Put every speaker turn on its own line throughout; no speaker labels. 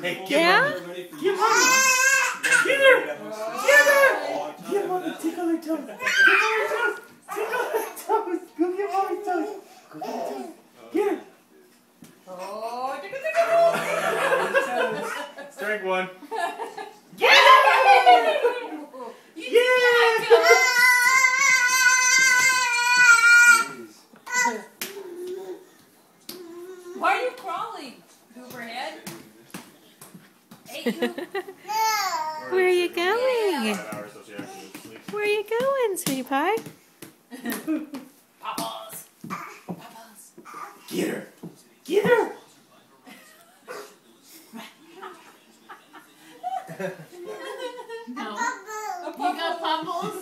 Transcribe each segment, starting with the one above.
Hey,
Yeah?
Give mommy. Get her. Get her. Give mommy. Tickle her toes. Tickle her toes. Tickle her toes. Go get mommy's toes. Go get her toes. Get her.
Oh, tickle, tickle.
Strike one.
Get
Yeah!
Why are you crawling? Gooberhead? Hey,
Where are you going?
5 hours till she actually sleeps.
Where are you going, sweetie pie?
Papa's. Papa's.
Get her. Get her.
No. You got Pupbles?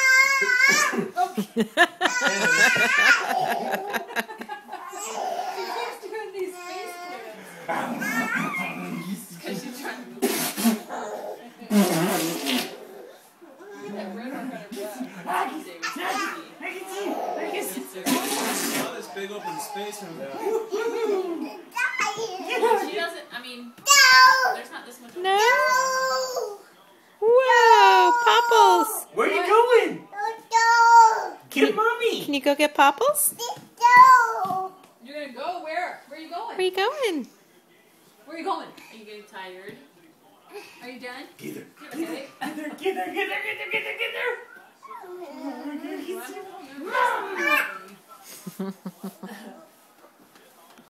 She's doing these face plants. Because she's trying to move. Get that red one kind of breath.
I can see.
All this big open space from there.
She doesn't, I mean, there's not this much.
No. Whoa, Popples.
Where are you going? Get mommy.
Can you go get Popples?
You're going to go where? Where are you going?
Where are you going?
Where are you going? Are you getting tired? Are you done?
Get her.
Do you have a headache?
Get her. Get her. Get her. Get her. Get her. Get her. Oh my God. He's so